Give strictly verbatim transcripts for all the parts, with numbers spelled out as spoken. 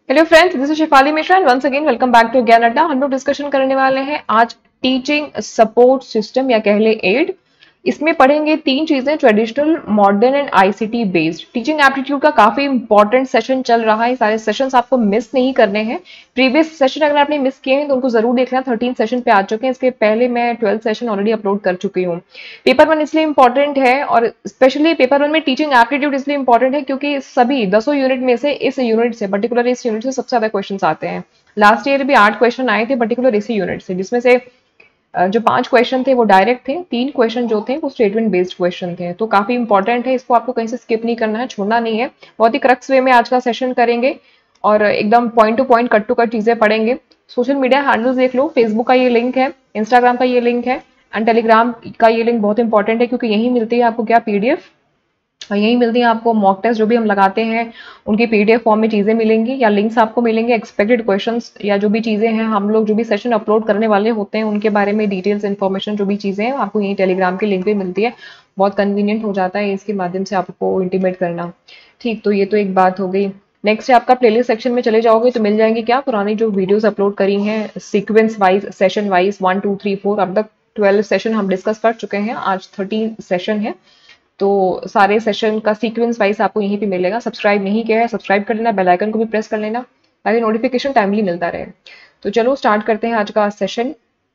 Hello friends, this is Shifali Mishra and once again welcome back to Gyan Adda. हम लोग discussion करने वाले हैं आज टीचिंग सपोर्ट सिस्टम या कह ले एड। इसमें पढ़ेंगे तीन चीजें, traditional, modern and ICT based. Teaching aptitude का काफी इंपॉर्टेंट सेशन चल रहा है, सारे सेशंस आपको मिस नहीं करने हैं। प्रीवियस सेशन अगर आपने मिस किए हैं तो उनको जरूर देखना, थर्टीन सेशन पे आ चुके हैं। इसके पहले मैं ट्वेल्थ सेशन ऑलरेडी अपलोड कर चुकी हूँ। पेपर वन इसलिए इंपॉर्टेंट है और स्पेशली पेपर वन में टीचिंग एप्टीट्यूड इसलिए इंपॉर्टेंट है क्योंकि सभी दसों यूनिट में से इस यूनिट से पर्टिकुलर इस यूनिट से सबसे ज्यादा क्वेश्चन आते हैं। लास्ट ईयर भी आठ क्वेश्चन आए थे पर्टिकुलर इसी यूनिट से, जिसमें से जो पांच क्वेश्चन थे वो डायरेक्ट थे, तीन क्वेश्चन जो थे वो स्टेटमेंट बेस्ड क्वेश्चन थे। तो काफी इंपॉर्टेंट है, इसको आपको कहीं से स्किप नहीं करना है, छोड़ना नहीं है। बहुत ही क्रक्स वे में आज का सेशन करेंगे और एकदम point to point, cut to cut चीजें पढ़ेंगे। सोशल मीडिया हैंडल्स देख लो, फेसबुक का ये लिंक है, इंस्टाग्राम का ये लिंक है एंड टेलीग्राम का ये लिंक बहुत इंपॉर्टेंट है क्योंकि यही मिलती है आपको क्या, पीडीएफ, और यही मिलती है आपको मॉक टेस्ट जो भी हम लगाते हैं उनकी पीडीएफ फॉर्म में चीजें मिलेंगी या लिंक्स आपको मिलेंगे, एक्सपेक्टेड क्वेश्चंस या जो भी चीजें हैं, हम लोग जो भी सेशन अपलोड करने वाले होते हैं उनके बारे में डिटेल्स इन्फॉर्मेशन जो भी चीजें हैं आपको यही टेलीग्राम के लिंक पे मिलती है। बहुत कन्वीनियंट हो जाता है इसके माध्यम से आपको इंटीमेट करना। ठीक, तो ये तो एक बात हो गई। नेक्स्ट है आपका प्लेलिस्ट सेक्शन में चले जाओगे तो मिल जाएंगे क्या, पुरानी जो वीडियोस अपलोड करी हैं sequence wise, session wise, one two three four, अब तक ट्वेल्व सेशन हम डिस्कस कर चुके हैं, आज थर्टीन सेशन है। तो सारे सेशन का सीक्वेंस वाइज आपको यहीं पे मिलेगा। सब्सक्राइब नहीं किया है सब्सक्राइब कर लेना, बेल आइकन को भी प्रेस कर लेना ताकि नोटिफिकेशन टाइमली मिलता रहे। तो चलो स्टार्ट करते हैं आज का सेशन।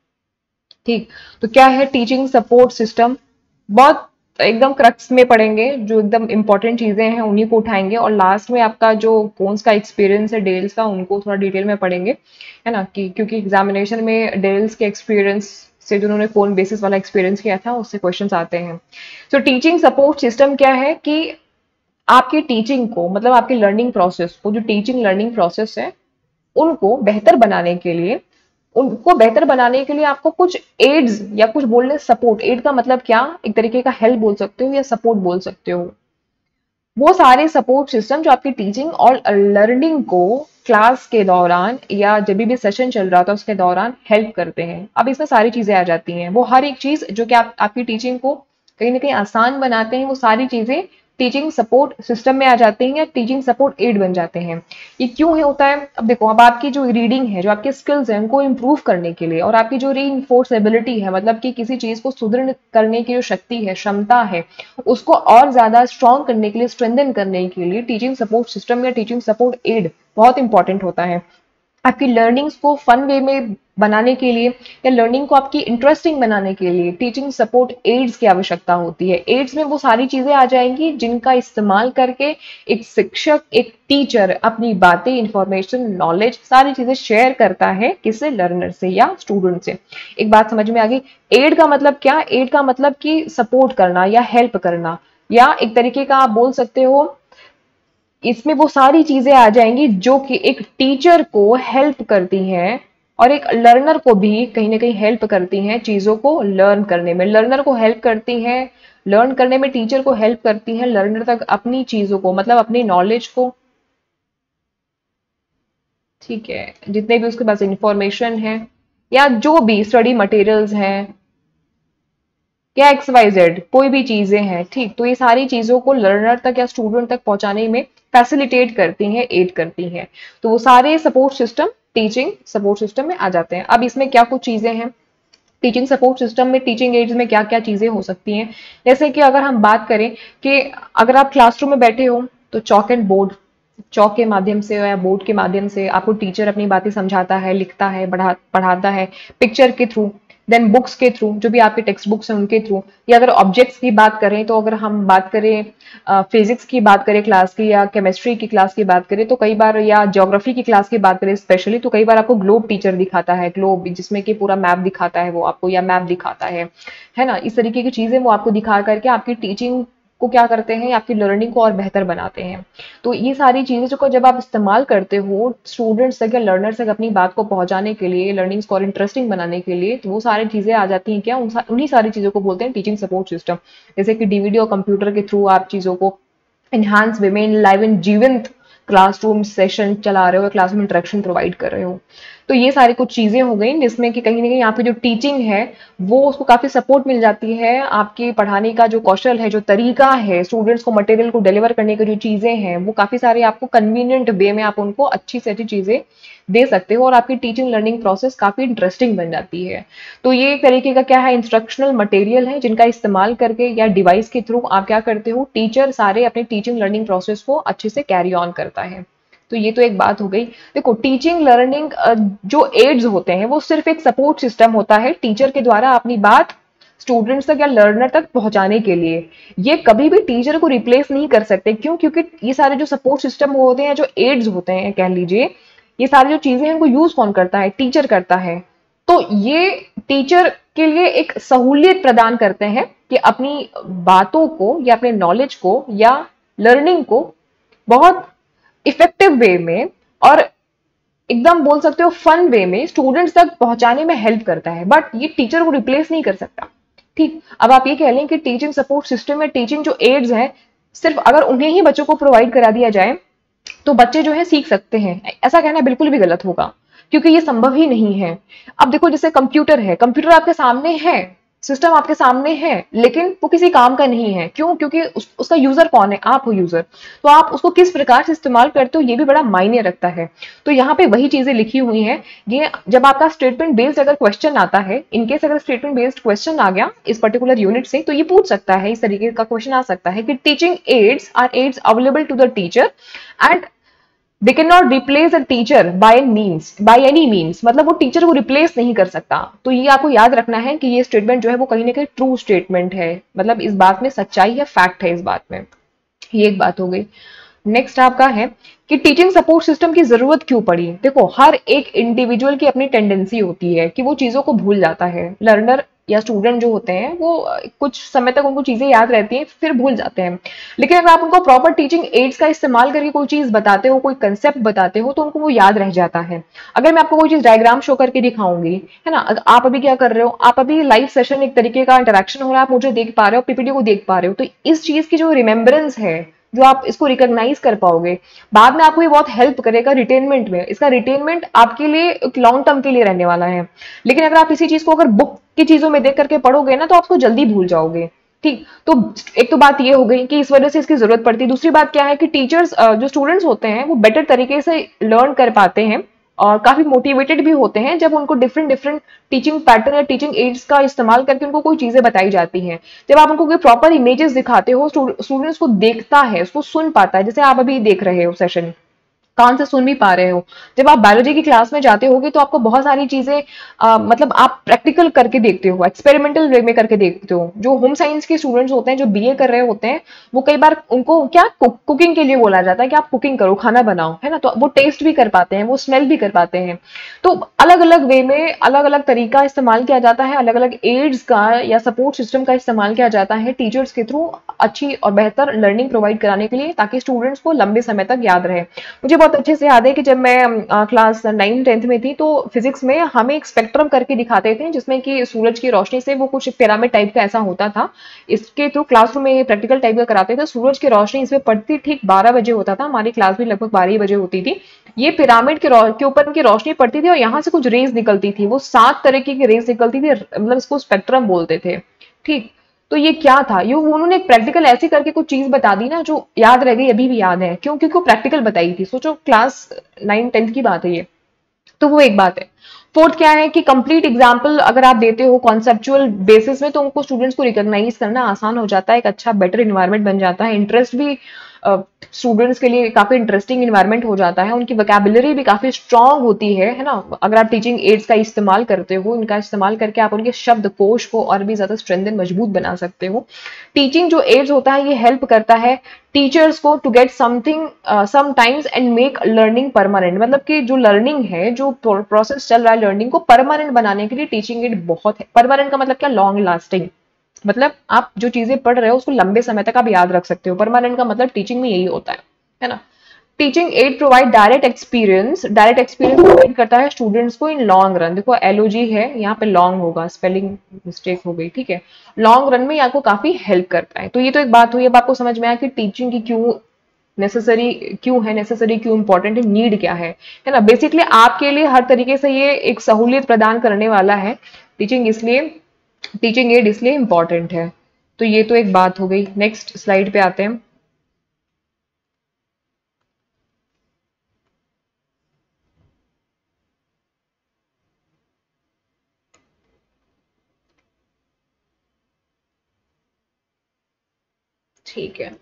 ठीक, तो क्या है टीचिंग सपोर्ट सिस्टम, बहुत एकदम क्रक्स में पढ़ेंगे, जो एकदम इंपॉर्टेंट चीजें हैं उन्हीं को उठाएंगे और लास्ट में आपका जो कौन का एक्सपीरियंस है डेल्स का उनको थोड़ा डिटेल में पढ़ेंगे, है ना, कि क्योंकि एग्जामिनेशन में डेल्स के एक्सपीरियंस से जिन्होंने कौन बेसिस वाला एक्सपीरियंस किया था उससे क्वेश्चंस आते हैं। तो टीचिंग सपोर्ट सिस्टम क्या है कि आपकी टीचिंग को, मतलब आपकी लर्निंग प्रोसेस को, जो टीचिंग लर्निंग प्रोसेस है उनको बेहतर बनाने के लिए उनको बेहतर बनाने के लिए आपको कुछ एड्स या कुछ बोलने, सपोर्ट, एड का मतलब क्या, एक तरीके का हेल्प बोल सकते हो या सपोर्ट बोल सकते हो, वो सारे सपोर्ट सिस्टम जो आपकी टीचिंग और लर्निंग को क्लास के दौरान या जब भी सेशन चल रहा था उसके दौरान हेल्प करते हैं। अब इसमें सारी चीजें आ जाती हैं, वो हर एक चीज जो कि आप आपकी टीचिंग को कहीं ना कहीं आसान बनाते हैं, वो सारी चीजें टीचिंग सपोर्ट सिस्टम में आ जाते हैं या टीचिंग सपोर्ट एड बन जाते हैं। ये क्यों है होता है, अब देखो, अब आपकी जो रीडिंग है, जो आपके स्किल्स हैं उनको इम्प्रूव करने के लिए और आपकी जो रीइंफोर्सेबिलिटी है, मतलब कि किसी चीज को सुदृढ़ करने की जो शक्ति है, क्षमता है, उसको और ज्यादा स्ट्रॉन्ग करने के लिए, स्ट्रेंथन करने के लिए टीचिंग सपोर्ट सिस्टम या टीचिंग सपोर्ट एड बहुत इंपॉर्टेंट होता है। आपकी लर्निंग्स को फन वे में बनाने के लिए या लर्निंग को आपकी इंटरेस्टिंग बनाने के लिए टीचिंग सपोर्ट एड्स की आवश्यकता होती है। एड्स में वो सारी चीजें आ जाएंगी जिनका इस्तेमाल करके एक शिक्षक, एक टीचर अपनी बातें, इंफॉर्मेशन, नॉलेज, सारी चीजें शेयर करता है, किससे, लर्नर से या स्टूडेंट से। एक बात समझ में आ गई। एड का मतलब क्या, एड का मतलब कि सपोर्ट करना या हेल्प करना, या एक तरीके का आप बोल सकते हो इसमें वो सारी चीजें आ जाएंगी जो कि एक टीचर को हेल्प करती हैं और एक लर्नर को भी कहीं ना कहीं हेल्प करती हैं चीजों को लर्न करने में। लर्नर को हेल्प करती हैं लर्न करने में, टीचर को हेल्प करती हैं लर्नर तक अपनी चीजों को, मतलब अपनी नॉलेज को, ठीक है, जितने भी उसके पास इंफॉर्मेशन है या जो भी स्टडी मटेरियल्स हैं या एक्स वाई जेड कोई भी चीजें हैं, ठीक, तो ये सारी चीजों को लर्नर तक या स्टूडेंट तक पहुंचाने में फैसिलिटेट करती हैं, एड करती हैं। तो वो सारे support system teaching support system में आ जाते हैं। अब इसमें क्या कुछ चीजें हैं टीचिंग सपोर्ट सिस्टम में, टीचिंग एड्स में क्या क्या चीजें हो सकती हैं, जैसे कि अगर हम बात करें कि अगर आप क्लासरूम में बैठे हो तो चॉक एंड बोर्ड, चौक के माध्यम से या बोर्ड के माध्यम से आपको टीचर अपनी बातें समझाता है, लिखता है, बढ़ा पढ़ाता है, पिक्चर के थ्रू, देन बुक्स के थ्रू, जो भी आपके टेक्स्ट बुक्स हैं उनके थ्रू, या अगर ऑब्जेक्ट्स की बात करें तो अगर हम बात करें फिजिक्स की बात करें क्लास की, या केमिस्ट्री की क्लास की बात करें तो कई बार, या ज्योग्राफी की क्लास की बात करें स्पेशली, तो कई बार आपको ग्लोब टीचर दिखाता है, ग्लोब जिसमें कि पूरा मैप दिखाता है वो आपको, या मैप दिखाता है है ना, इस तरीके की चीजें वो आपको दिखा करके आपकी टीचिंग को क्या करते हैं, आपकी लर्निंग को और बेहतर बनाते हैं। तो ये सारी चीजें जो जब आप इस्तेमाल करते हो स्टूडेंट्स तक या लर्नर्स तक अपनी बात को पहुंचाने के लिए, लर्निंग को और इंटरेस्टिंग बनाने के लिए, तो वो सारी चीजें आ जाती हैं क्या, उन्हीं सारी चीजों को बोलते हैं टीचिंग सपोर्ट सिस्टम। जैसे कि डीवीडी और कंप्यूटर के थ्रू आप चीजों को एनहांस वे में लाइव एंड जीवंत क्लासरूम सेशन चला रहे हो, क्लासरूम इंटरेक्शन प्रोवाइड कर रहे हो। तो ये सारी कुछ चीजें हो गई जिसमें कि कहीं ना कहीं आपकी जो टीचिंग है वो उसको काफी सपोर्ट मिल जाती है। आपके पढ़ाने का जो कौशल है, जो तरीका है, स्टूडेंट्स को मटेरियल को डिलीवर करने की जो चीजें हैं, वो काफी सारे आपको कन्वीनियंट वे में आप उनको अच्छी से अच्छी चीजें दे सकते हो और आपकी टीचिंग लर्निंग प्रोसेस काफी इंटरेस्टिंग बन जाती है। तो ये एक तरीके का क्या है, इंस्ट्रक्शनल मटेरियल है जिनका इस्तेमाल करके या डिवाइस के थ्रू आप क्या करते हो, टीचर सारे अपने टीचिंग लर्निंग प्रोसेस को अच्छे से कैरी ऑन करता है। तो ये तो एक बात हो गई। देखो, टीचिंग लर्निंग जो एड्स होते हैं वो सिर्फ एक सपोर्ट सिस्टम होता है टीचर के द्वारा अपनी बात स्टूडेंट्स तक या लर्नर तक पहुंचाने के लिए। ये कभी भी टीचर को रिप्लेस नहीं कर सकते। क्यों? क्योंकि ये सारे जो सपोर्ट सिस्टम होते हैं, जो एड्स होते हैं कह लीजिए, ये सारी जो चीजें हैं उनको यूज कौन करता है? टीचर करता है। तो ये टीचर के लिए एक सहूलियत प्रदान करते हैं कि अपनी बातों को या अपने नॉलेज को या लर्निंग को बहुत इफेक्टिव वे में और एकदम बोल सकते हो फन वे में स्टूडेंट्स तक पहुंचाने में हेल्प करता है। बट ये टीचर को रिप्लेस नहीं कर सकता। ठीक, अब आप ये कह लें कि टीचिंग सपोर्ट सिस्टम में टीचिंग जो एड्स हैं, सिर्फ अगर उन्हें ही बच्चों को प्रोवाइड करा दिया जाए तो बच्चे जो है सीख सकते हैं, ऐसा कहना बिल्कुल भी गलत होगा, क्योंकि ये संभव ही नहीं है। अब देखो, जैसे कंप्यूटर है, कंप्यूटर आपके सामने है, सिस्टम आपके सामने है, लेकिन वो किसी काम का नहीं है। क्यों? क्योंकि उस, उसका यूजर कौन है? आप हो यूजर। तो आप उसको किस प्रकार से इस्तेमाल करते हो ये भी बड़ा मायने रखता है। तो यहाँ पे वही चीजें लिखी हुई हैं। ये जब आपका स्टेटमेंट बेस्ड अगर क्वेश्चन आता है, इनकेस अगर स्टेटमेंट बेस्ड क्वेश्चन आ गया इस पर्टिकुलर यूनिट से, तो ये पूछ सकता है, इस तरीके का क्वेश्चन आ सकता है कि teaching aids are aids available to the teacher and they can not replace a teacher by means by any means. मतलब वो टीचर को रिप्लेस नहीं कर सकता। तो ये आपको याद रखना है कि ये स्टेटमेंट जो है वो कहीं ना कहीं ट्रू स्टेटमेंट है, मतलब इस बात में सच्चाई है, फैक्ट है इस बात में। ये एक बात हो गई। नेक्स्ट आपका है कि टीचिंग सपोर्ट सिस्टम की जरूरत क्यों पड़ी। देखो, हर एक इंडिविजुअल की अपनी टेंडेंसी होती है कि वो चीजों को भूल जाता है। लर्नर या स्टूडेंट जो होते हैं वो कुछ समय तक उनको चीजें याद रहती हैं, फिर भूल जाते हैं। लेकिन अगर आप उनको प्रॉपर टीचिंग एड्स का इस्तेमाल करके कोई चीज बताते हो, कोई कंसेप्ट बताते हो, तो उनको वो याद रह जाता है। अगर मैं आपको कोई चीज डायग्राम शो करके दिखाऊंगी, है ना, आप अभी क्या कर रहे हो, आप अभी लाइव सेशन एक तरीके का इंटरेक्शन हो रहा है, आप मुझे देख पा रहे हो, पीपीटी को देख पा रहे हो, तो इस चीज की जो रिमेम्बरेंस है, जो आप इसको रिकॉग्नाइज कर पाओगे, बाद में आपको ये बहुत हेल्प करेगा रिटेनमेंट में। इसका रिटेनमेंट आपके लिए एक लॉन्ग टर्म के लिए रहने वाला है। लेकिन अगर आप इसी चीज को अगर बुक की चीजों में देख करके पढ़ोगे ना, तो आपको जल्दी भूल जाओगे। ठीक, तो एक तो बात ये हो गई कि इस वजह से इसकी जरूरत पड़ती है। दूसरी बात क्या है कि टीचर्स, जो स्टूडेंट्स होते हैं, वो बेटर तरीके से लर्न कर पाते हैं और काफी मोटिवेटेड भी होते हैं जब उनको डिफरेंट डिफरेंट टीचिंग पैटर्न या टीचिंग एड्स का इस्तेमाल करके उनको कोई चीजें बताई जाती हैं। जब आप उनको कोई प्रॉपर इमेजेस दिखाते हो, स्टूडेंट्स को देखता है, उसको सुन पाता है। जैसे आप अभी देख रहे हो सेशन, कान से सुन भी पा रहे हो। जब आप बायोलॉजी की क्लास में जाते होगे तो आपको बहुत सारी चीजें आ, मतलब आप प्रैक्टिकल करके देखते हो, एक्सपेरिमेंटल वे में करके देखते हो। जो होम साइंस के स्टूडेंट्स होते हैं, जो बीए कर रहे होते हैं, वो कई बार उनको क्या कुक, कुकिंग के लिए बोला जाता है कि आप कुकिंग करो, खाना बनाओ, है ना। तो वो टेस्ट भी कर पाते हैं, वो स्मेल भी कर पाते हैं। तो अलग अलग वे में अलग अलग तरीका इस्तेमाल किया जाता है, अलग अलग एड्स का या सपोर्ट सिस्टम का इस्तेमाल किया जाता है टीचर्स के थ्रू अच्छी और बेहतर लर्निंग प्रोवाइड कराने के लिए, ताकि स्टूडेंट्स को लंबे समय तक याद रहे। मुझे बहुत अच्छे से याद है कि जब मैं क्लास नाइन टेंथ में थी, तो फिजिक्स में हमें एक स्पेक्ट्रम करके दिखाते थे, जिसमें कि सूरज की रोशनी से वो कुछ पिरामिड टाइप का ऐसा होता था। इसके थ्रू क्लासरूम में प्रैक्टिकल टाइप का कराते थे। सूरज की रोशनी इसमें पड़ती ठीक बारह बजे होता था, हमारी क्लास भी लगभग बारह बजे होती थी। ये पिरामिड के के ऊपर की रोशनी पड़ती थी और यहाँ से कुछ रेज निकलती थी, वो सात तरह की रेज निकलती थी, मतलब इसको स्पेक्ट्रम बोलते थे। ठीक, तो ये क्या था, ये उन्होंने एक प्रैक्टिकल ऐसी करके कुछ चीज बता दी ना, जो याद रह गई, अभी भी याद है। क्यों? क्योंकि वो प्रैक्टिकल बताई थी। सोचो, क्लास नाइन टेंथ की बात है ये। तो वो एक बात है। फोर्थ क्या है कि कंप्लीट एग्जाम्पल अगर आप देते हो कॉन्सेप्चुअल बेसिस में, तो उनको स्टूडेंट्स को रिकॉग्नाइज करना आसान हो जाता है, एक अच्छा बेटर इन्वायरमेंट बन जाता है, इंटरेस्ट भी स्टूडेंट्स uh, के लिए काफी इंटरेस्टिंग इन्वायरमेंट हो जाता है, उनकी वोकैबुलरी भी काफी स्ट्रांग होती है है ना। अगर आप टीचिंग एड्स का इस्तेमाल करते हो, इनका इस्तेमाल करके आप उनके शब्द कोश को और भी ज्यादा स्ट्रेंथन मजबूत बना सकते हो। टीचिंग जो एड्स होता है, ये हेल्प करता है टीचर्स को to get something sometimes and make learning permanent. मतलब कि जो लर्निंग है, जो प्रोसेस चल रहा है लर्निंग को परमानेंट बनाने के लिए टीचिंग एड बहुत है। परमानेंट का मतलब क्या? Long lasting. मतलब आप जो चीजें पढ़ रहे हो उसको लंबे समय तक आप याद रख सकते हो। परमानेंट का मतलब टीचिंग में यही होता है, है ना। Teaching aid provide direct experience, direct experience provide करता है स्टूडेंट्स को इन लॉन्ग रन। देखो, एलओजी है, यहाँ पे लॉन्ग होगा, स्पेलिंग मिस्टेक हो गई, ठीक है। लॉन्ग रन में आपको काफी हेल्प करता है। तो ये तो एक बात हुई। अब आपको समझ में आया कि टीचिंग की क्यों नेसेसरी क्यों है, नेसेसरी क्यों इंपॉर्टेंट है, नीड क्या है है ना। बेसिकली आपके लिए हर तरीके से ये एक सहूलियत प्रदान करने वाला है टीचिंग, इसलिए टीचिंग एड इसलिए इंपॉर्टेंट है। तो ये तो एक बात हो गई। नेक्स्ट स्लाइड पे आते हैं। ठीक है,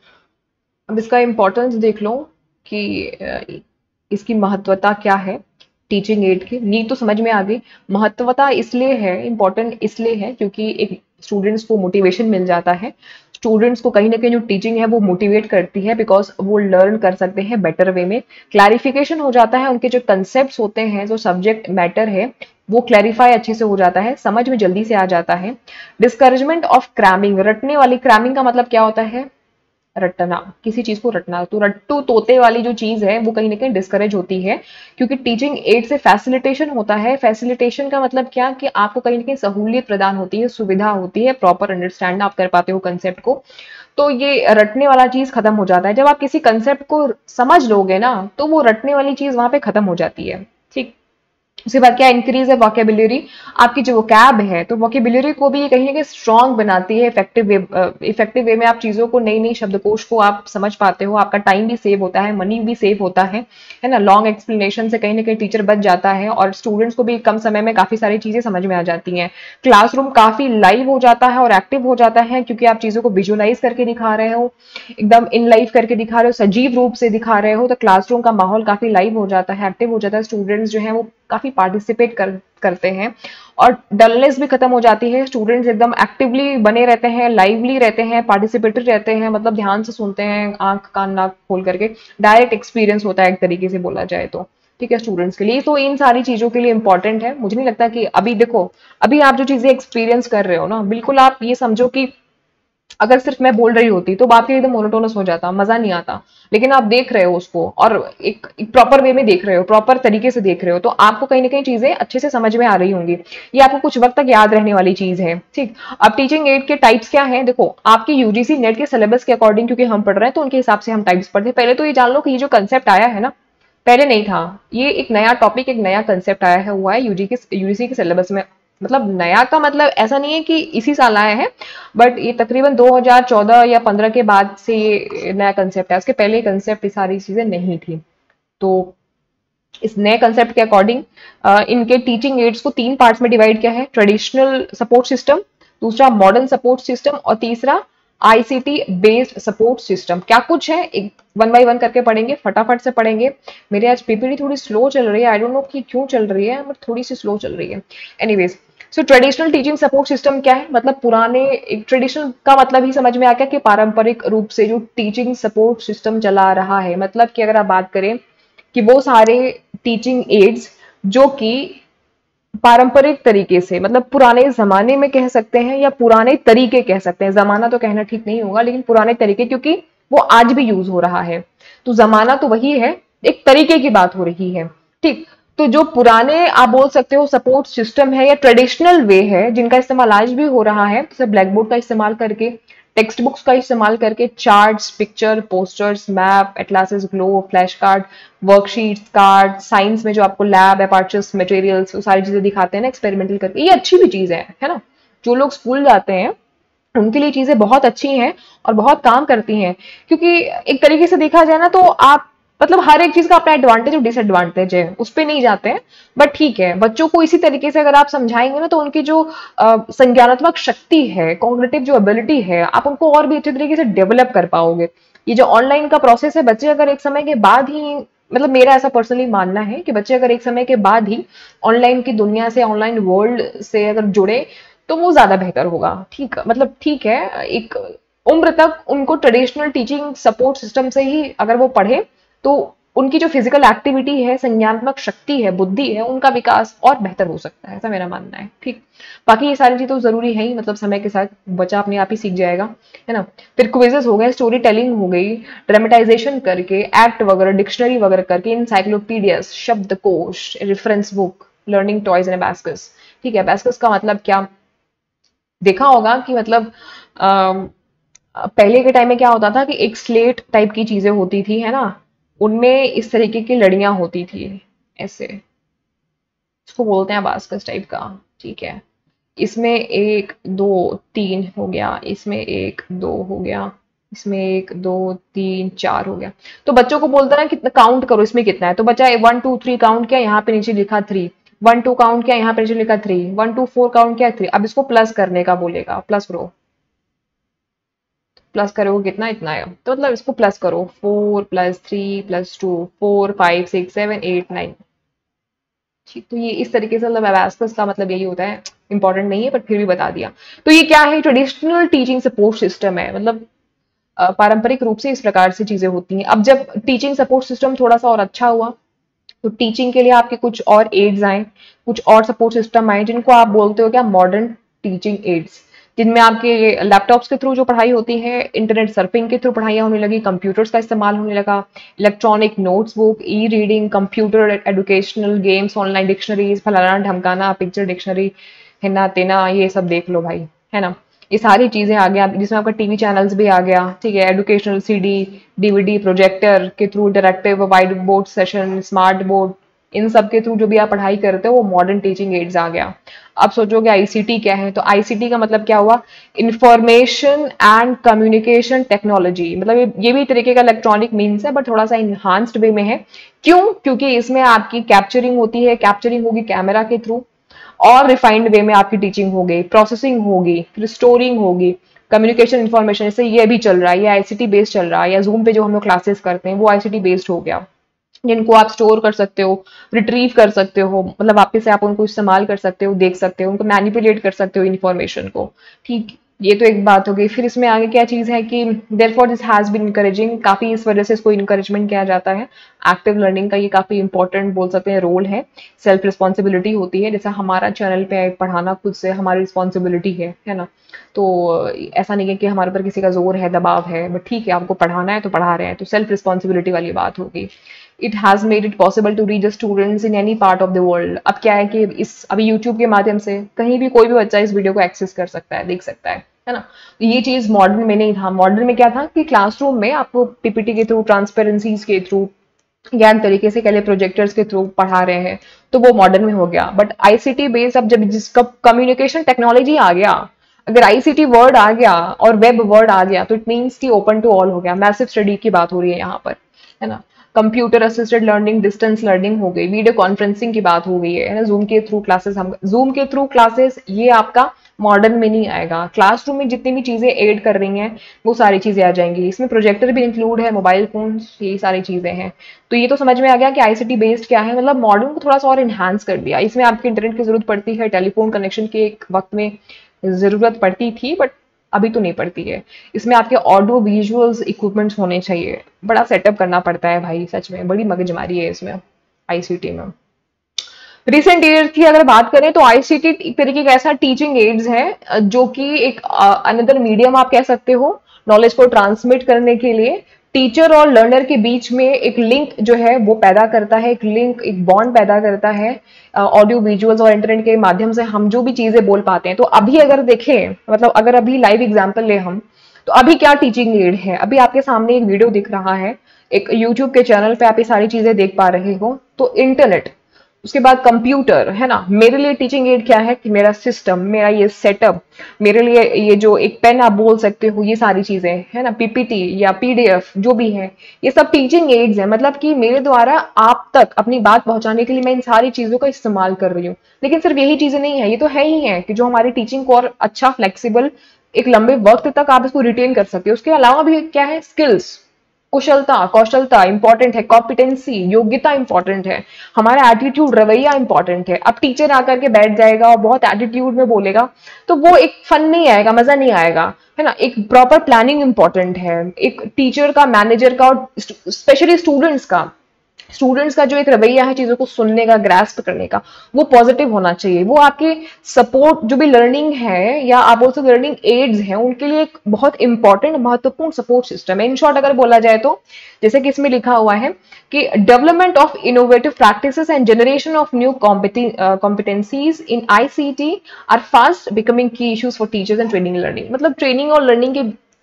अब इसका इम्पोर्टेंस देख लो कि अ, इसकी महत्वता क्या है। टीचिंग एड की नीड तो समझ में आ गई, महत्वता इसलिए है, इम्पोर्टेंट इसलिए है क्योंकि एक स्टूडेंट्स को मोटिवेशन मिल जाता है। स्टूडेंट्स को कहीं ना कहीं जो टीचिंग है वो मोटिवेट करती है, बिकॉज वो लर्न कर सकते हैं बेटर वे में, क्लैरिफिकेशन हो जाता है, उनके जो कंसेप्ट होते हैं, जो सब्जेक्ट मैटर है वो क्लैरिफाई अच्छे से हो जाता है, समझ में जल्दी से आ जाता है। डिस्करेजमेंट ऑफ क्रैमिंग, रटने वाली, क्रैमिंग का मतलब क्या होता है, रटना, किसी चीज को रटना। तो रट्टू तोते वाली जो चीज है वो कहीं ना कहीं डिस्करेज होती है, क्योंकि टीचिंग एड से फैसिलिटेशन होता है। फैसिलिटेशन का मतलब क्या, कि आपको कहीं ना कहीं सहूलियत प्रदान होती है, सुविधा होती है, प्रॉपर अंडरस्टैंड आप कर पाते हो कंसेप्ट को। तो ये रटने वाला चीज खत्म हो जाता है। जब आप किसी कंसेप्ट को समझ लोगे ना, तो वो रटने वाली चीज वहां पे खत्म हो जाती है। ठीक, उसके बाद क्या, इंक्रीज है वोकेबुलरी, आपकी जो वोकैब है, तो वोकेबुलरी को भी कहीं ना कहीं स्ट्रांग बनाती है। इफेक्टिव वे, इफेक्टिव वे में आप चीजों को, नई नई शब्दकोश को आप समझ पाते हो, आपका टाइम भी सेव होता है, मनी भी सेव होता है है ना। लॉन्ग एक्सप्लेनेशन से कहीं ना कहीं टीचर बच जाता है और स्टूडेंट्स को भी कम समय में काफी सारी चीजें समझ में आ जाती हैं। क्लासरूम काफी लाइव हो जाता है और एक्टिव हो जाता है, क्योंकि आप चीजों को विजुअलाइज करके दिखा रहे हो, एकदम इन लाइव करके दिखा रहे हो, सजीव रूप से दिखा रहे हो, तो क्लासरूम का माहौल काफी लाइव हो जाता है, एक्टिव हो जाता है। स्टूडेंट्स जो है वो काफी पार्टिसिपेट कर करते हैं और डलनेस भी खत्म हो जाती है। स्टूडेंट्स एकदम एक्टिवली बने रहते हैं, लाइवली रहते हैं, पार्टिसिपेटरी रहते हैं, मतलब ध्यान से सुनते हैं, आंख कान नाक खोल करके। डायरेक्ट एक्सपीरियंस होता है एक तरीके से बोला जाए तो, ठीक है, स्टूडेंट्स के लिए। तो इन सारी चीजों के लिए इंपॉर्टेंट है। मुझे नहीं लगता कि अभी देखो, अभी आप जो चीजें एक्सपीरियंस कर रहे हो ना, बिल्कुल आप ये समझो कि अगर सिर्फ मैं बोल रही होती तो बात एकदम मोनोटोनस हो जाता, मजा नहीं आता। लेकिन आप देख रहे हो उसको और एक, एक प्रॉपर वे में देख रहे हो, प्रॉपर तरीके से देख रहे हो, तो आपको कहीं ना कहीं चीजें अच्छे से समझ में आ रही होंगी। ये आपको कुछ वक्त तक याद रहने वाली चीज है। ठीक, अब टीचिंग एड के टाइप्स क्या है, देखो आपके यूजीसी नेट के सिलेबस के अकॉर्डिंग, क्योंकि हम पढ़ रहे हैं तो उनके हिसाब से हम टाइप्स पढ़ते हैं। पहले तो ये जान लो कि ये जो कंसेप्ट आया है ना, पहले नहीं था, ये एक नया टॉपिक, एक नया कंसेप्ट आया है, हुआ है यूजी के यूजीसी के सिलेबस में। मतलब नया का मतलब ऐसा नहीं है कि इसी साल आया है, बट ये तकरीबन दो हज़ार चौदह या पंद्रह के बाद से ये नया कंसेप्ट है। उसके पहले कंसेप्ट ये सारी चीजें नहीं थी। तो इस नए कंसेप्ट के अकॉर्डिंग इनके टीचिंग एड्स को तीन पार्ट्स में डिवाइड किया है। ट्रेडिशनल सपोर्ट सिस्टम, दूसरा मॉडर्न सपोर्ट सिस्टम और तीसरा आईसीटी बेस्ड सपोर्ट सिस्टम। क्या कुछ है, एक वन बाय वन करके पढ़ेंगे, फटाफट से पढ़ेंगे। मेरे आज पीपीटी थोड़ी स्लो चल रही है, आई डोंट नो कि क्यों चल रही है, बट थोड़ी सी स्लो चल रही है। Anyways, so traditional teaching support system क्या है, मतलब पुराने, एक ट्रेडिशनल का मतलब ही समझ में आ गया कि पारंपरिक रूप से जो टीचिंग सपोर्ट सिस्टम चला आ रहा है। मतलब कि अगर आप बात करें कि वो सारे टीचिंग एड्स जो कि पारंपरिक तरीके से, मतलब पुराने जमाने में कह सकते हैं या पुराने तरीके कह सकते हैं, जमाना तो कहना ठीक नहीं होगा, लेकिन पुराने तरीके, क्योंकि वो आज भी यूज हो रहा है, तो जमाना तो वही है, एक तरीके की बात हो रही है। ठीक, तो जो पुराने आप बोल सकते हो सपोर्ट सिस्टम है या ट्रेडिशनल वे है, जिनका इस्तेमाल आज भी हो रहा है, जैसे ब्लैक बोर्ड का इस्तेमाल करके, टेक्स्ट बुक्स का इस्तेमाल करके, charts, picture, posters, map, atlases, globe, flash card, worksheets, card, science में जो आपको लैब, अपर्चर्स, मटेरियल्स, वो सारी चीजें दिखाते हैं ना एक्सपेरिमेंटल करके, ये अच्छी भी चीज है है ना। जो लोग स्कूल जाते हैं उनके लिए चीजें बहुत अच्छी हैं और बहुत काम करती हैं, क्योंकि एक तरीके से देखा जाए ना तो आप, मतलब हर एक चीज का अपना एडवांटेज और डिसएडवांटेज है, उस पर नहीं जाते हैं। बट ठीक है, बच्चों को इसी तरीके से अगर आप समझाएंगे ना, तो उनकी जो अ, संज्ञानात्मक शक्ति है, कॉग्निटिव जो एबिलिटी है, आप उनको और भी अच्छे तरीके से डेवलप कर पाओगे। ये जो ऑनलाइन का प्रोसेस है, बच्चे अगर एक समय के बाद ही, मतलब मेरा ऐसा पर्सनली मानना है कि बच्चे अगर एक समय के बाद ही ऑनलाइन की दुनिया से, ऑनलाइन वर्ल्ड से अगर जुड़े, तो वो ज्यादा बेहतर होगा। ठीक, मतलब ठीक है, एक उम्र तक उनको ट्रेडिशनल टीचिंग सपोर्ट सिस्टम से ही अगर वो पढ़े, तो उनकी जो फिजिकल एक्टिविटी है, संज्ञानात्मक शक्ति है, बुद्धि है, उनका विकास और बेहतर हो सकता है, ऐसा मेरा मानना है। ठीक, बाकी ये सारी चीज तो जरूरी है ही, मतलब समय के साथ बच्चा अपने आप ही सीख जाएगा, है ना। फिर क्विजेस हो गए, स्टोरी टेलिंग हो गई, ड्रामेटाइजेशन करके, एक्ट वगैरह, डिक्शनरी वगैरह करके, इंसाइक्लोपीडियस, शब्दकोश, reference book, learning toys and abacus. ठीक है, एबास्कस का मतलब क्या, देखा होगा कि मतलब अ, पहले के टाइम में क्या होता था कि एक स्लेट टाइप की चीजें होती थी, है ना, उनमें इस तरीके की लड़ियां होती थी ऐसे, इसको बोलते हैं बास्कस टाइप का, ठीक है। इसमें एक दो तीन हो गया, इसमें एक दो हो गया, इसमें एक दो तीन चार हो गया। तो बच्चों को बोलता ना कितना काउंट करो, इसमें कितना है, तो बच्चा वन टू थ्री काउंट किया, यहाँ पे नीचे लिखा थ्री, वन टू काउंट किया, यहाँ पे नीचे लिखा three, one two four count किया थ्री। अब इसको प्लस करने का बोलेगा, प्लस करो, प्लस करोगे कितना, इतना है, तो मतलब इसको प्लस करो, four plus three plus two, four five six seven eight nine. ठीक, तो ये इस तरीके से मतलब अबाकस का मतलब यही होता है, इंपॉर्टेंट नहीं है पर फिर भी बता दिया। तो ये क्या है, ट्रेडिशनल टीचिंग सपोर्ट सिस्टम है, मतलब अ, पारंपरिक रूप से इस प्रकार से चीजें होती हैं। अब जब टीचिंग सपोर्ट सिस्टम थोड़ा सा और अच्छा हुआ, तो टीचिंग के लिए आपके कुछ और एड्स आए, कुछ और सपोर्ट सिस्टम आए, जिनको आप बोलते हो क्या, मॉडर्न टीचिंग एड्स, जिनमें आपके लैपटॉप्स के थ्रू जो पढ़ाई होती है, इंटरनेट सर्फिंग के थ्रू पढ़ाई होने लगी, कंप्यूटर्स का इस्तेमाल होने लगा, electronic notes book, e reading, computer educational games, online dictionaries, फलाना ढमकाना, पिक्चर डिक्शनरी, हिना तेना, ये सब देख लो भाई, है ना। ये सारी चीजें आ गया, जिसमें आपका टीवी चैनल्स भी आ गया, ठीक है, एजुकेशनल सीडी, डीवीडी, प्रोजेक्टर के through interactive white board session, smart board, इन सब के थ्रू जो भी आप पढ़ाई करते हो वो मॉडर्न टीचिंग एड्स आ गया। अब सोचोगे आईसीटी क्या है, तो आईसीटी का मतलब क्या हुआ, इंफॉर्मेशन एंड कम्युनिकेशन टेक्नोलॉजी, मतलब ये ये भी तरीके का इलेक्ट्रॉनिक मीन्स है बट थोड़ा सा इनहांस्ड वे में है। क्यों, क्योंकि इसमें आपकी कैप्चरिंग होती है, कैप्चरिंग होगी कैमरा के थ्रू, और रिफाइंड वे में आपकी टीचिंग होगी, प्रोसेसिंग होगी, फिर स्टोरिंग होगी, कम्युनिकेशन इन्फॉर्मेशन, जैसे ये भी चल रहा है, ये आईसीटी बेस्ड चल रहा है, या जूम पे जो हम लोग क्लासेस करते हैं वो आईसीटी बेस्ड हो गया, जिनको आप स्टोर कर सकते हो, रिट्रीव कर सकते हो, मतलब वापस से आप उनको इस्तेमाल कर सकते हो, देख सकते हो, उनको मैनिपुलेट कर सकते हो इन्फॉर्मेशन को, ठीक। ये तो एक बात हो गई। फिर इसमें आगे क्या चीज है कि therefore this has been encouraging, काफी इस वजह से इसको इनकरेजमेंट किया जाता है। एक्टिव लर्निंग का ये काफी इंपॉर्टेंट बोल सकते हैं रोल है, सेल्फ रिस्पॉन्सिबिलिटी होती है, जैसा हमारा चैनल पे पढ़ाना खुद से हमारी रिस्पॉन्सिबिलिटी है है ना। तो ऐसा नहीं है कि हमारे ऊपर किसी का जोर है, दबाव है, बट ठीक है आपको पढ़ाना है तो पढ़ा रहे हैं, तो सेल्फ रिस्पॉन्सिबिलिटी वाली बात होगी। It has made it possible to reach the students in any part of the world. अब क्या है कि इस अभी यूट्यूब के माध्यम से कहीं भी कोई भी बच्चा इस वीडियो को एक्सेस कर सकता है, देख सकता है है ना। तो ये चीज मॉडर्न में नहीं था। मॉडर्न में क्या था कि क्लासरूम में आपको पीपीटी के थ्रू, ट्रांसपेरेंसीज के थ्रू, ज्ञान तरीके से पहले प्रोजेक्टर्स के थ्रू पढ़ा रहे हैं, तो वो मॉडर्न में हो गया। बट आईसीटी बेस्ड, अब जब जिसका कम्युनिकेशन टेक्नोलॉजी आ गया, अगर आईसीटी वर्ड आ गया और वेब वर्ड आ गया, तो इट मीन्स कि ओपन टू ऑल हो गया, मैसिव स्टडी की बात हो रही है यहाँ पर, है ना। Computer assisted learning, distance learning हो गई, वीडियो कॉन्फ्रेंसिंग की बात हो गई है ना, जूम के थ्रू क्लासेस, हम जूम के थ्रू क्लासेस, ये आपका मॉडर्न में नहीं आएगा। क्लासरूम में जितनी भी चीजें ऐड कर रही हैं वो सारी चीजें आ जाएंगी, इसमें प्रोजेक्टर भी इंक्लूड है, मोबाइल फोन, ये सारी चीजें हैं। तो ये तो समझ में आ गया कि आईसीटी बेस्ड क्या है, मतलब मॉडर्न को थोड़ा सा और इन्हांस कर दिया। इसमें आपके इंटरनेट की जरूरत पड़ती है, टेलीफोन कनेक्शन की एक वक्त में जरूरत पड़ती थी, बट अभी तो नहीं पड़ती है। इसमें आपके ऑडियो विजुअल्स इक्विपमेंट्स होने चाहिए, बड़ा सेटअप करना पड़ता है भाई, सच में बड़ी मगजमारी है इसमें आईसीटी में। रिसेंट ईयर की अगर बात करें तो आईसीटी एक तरीके का ऐसा टीचिंग एड्स है जो कि एक अनदर मीडियम आप कह सकते हो, नॉलेज को ट्रांसमिट करने के लिए टीचर और लर्नर के बीच में एक लिंक जो है वो पैदा करता है, एक लिंक, एक बॉन्ड पैदा करता है। ऑडियो विजुअल्स और इंटरनेट के माध्यम से हम जो भी चीजें बोल पाते हैं। तो अभी अगर देखें, मतलब अगर अभी लाइव एग्जांपल ले हम, तो अभी क्या टीचिंग एड है, अभी आपके सामने एक वीडियो दिख रहा है, एक यूट्यूब के चैनल पे आप ये सारी चीजें देख पा रहे हो, तो इंटरनेट, उसके बाद कंप्यूटर, है ना। मेरे लिए टीचिंग एड क्या है कि मेरा सिस्टम, मेरा ये सेटअप, मेरे लिए ये जो एक पेन आप बोल सकते हो, ये सारी चीजें, है ना, पीपीटी या पीडीएफ जो भी है, ये सब टीचिंग एड्स है। मतलब कि मेरे द्वारा आप तक अपनी बात पहुंचाने के लिए मैं इन सारी चीजों का इस्तेमाल कर रही हूँ। लेकिन सिर्फ यही चीजें नहीं है, ये तो है ही है कि जो हमारी टीचिंग को और अच्छा, फ्लेक्सिबल, एक लंबे वक्त तक आप इसको रिटेन कर सकते हो। उसके अलावा भी क्या है, स्किल्स, कुशलता, कौशलता इंपॉर्टेंट है, कॉम्पिटेंसी, योग्यता इंपॉर्टेंट है, हमारा एटीट्यूड, रवैया इंपॉर्टेंट है। अब टीचर आकर के बैठ जाएगा और बहुत एटीट्यूड में बोलेगा तो वो एक फन नहीं आएगा, मजा नहीं आएगा, है ना। एक प्रॉपर प्लानिंग इंपॉर्टेंट है, एक टीचर का, मैनेजर का और स्पेशली स्टूडेंट्स का स्टूडेंट्स का जो एक रवैया है चीजों को सुनने का, ग्रास्प करने का, वो पॉजिटिव होना चाहिए। वो आपके सपोर्ट, जो भी लर्निंग है या आप बोल सकते लर्निंग एड्स हैं, उनके लिए एक बहुत इंपॉर्टेंट, महत्वपूर्ण सपोर्ट सिस्टम है। इन शॉर्ट अगर बोला जाए तो, जैसे कि इसमें लिखा हुआ है कि development of innovative practices and generation of new competencies in ICT are fast becoming key issues for teachers and training learning. मतलब ट्रेनिंग और लर्निंग के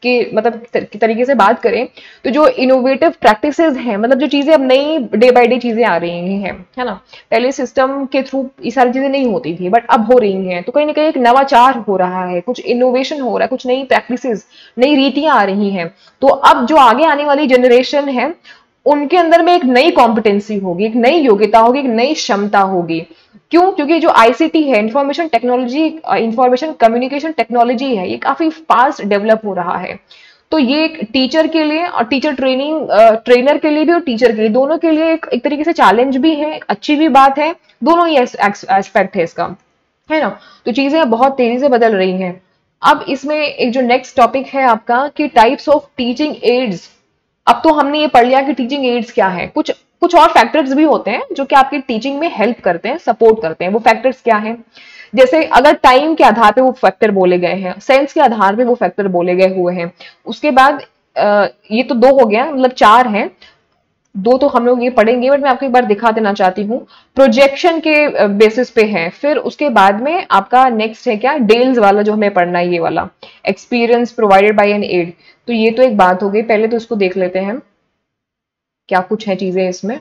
के मतलब तरीके से बात करें तो जो इनोवेटिव प्रैक्टिसेस हैं, मतलब जो चीजें अब नई डे बाय डे चीजें आ रही हैं, है ना, पहले सिस्टम के थ्रू ये सारी चीजें नहीं होती थी बट अब हो रही हैं, तो कहीं ना कहीं एक नवाचार हो रहा है, कुछ इनोवेशन हो रहा है, कुछ नई प्रैक्टिसेस, नई रीतियां आ रही हैं। तो अब जो आगे आने वाली जनरेशन है उनके अंदर में एक नई कॉम्पिटेंसी होगी, एक नई योग्यता होगी, एक नई क्षमता होगी। क्यों? क्योंकि जो आईसीटी है, information technology, information communication technology है, ये काफी फास्ट डेवलप हो रहा है। तो ये एक टीचर के लिए और टीचर ट्रेनिंग ट्रेनर के लिए भी और टीचर के लिए, दोनों के लिए एक, एक तरीके से चैलेंज भी है, अच्छी भी बात है, दोनों ही एस्पेक्ट है इसका, है ना। तो चीजें बहुत तेजी से बदल रही हैं। अब इसमें एक जो नेक्स्ट टॉपिक है आपका कि टाइप्स ऑफ टीचिंग एड्स। अब तो हमने ये पढ़ लिया कि टीचिंग एड्स क्या है, कुछ कुछ और फैक्टर्स भी होते हैं जो कि आपकी टीचिंग में हेल्प करते हैं, सपोर्ट करते हैं। वो फैक्टर्स क्या हैं? जैसे अगर टाइम के आधार पे वो फैक्टर बोले गए हैं, सेंस के आधार पे वो फैक्टर बोले गए हुए हैं। उसके बाद आ, ये तो दो हो गया, मतलब चार हैं, दो तो हम लोग ये पढ़ेंगे बट मैं आपको एक बार दिखा देना चाहती हूँ। प्रोजेक्शन के बेसिस पे है, फिर उसके बाद में आपका नेक्स्ट है क्या, डेल्स वाला जो हमें पढ़ना है, ये वाला experience provided by an aid. तो ये तो एक बात हो गई, पहले तो इसको देख लेते हैं क्या कुछ है चीजें इसमें।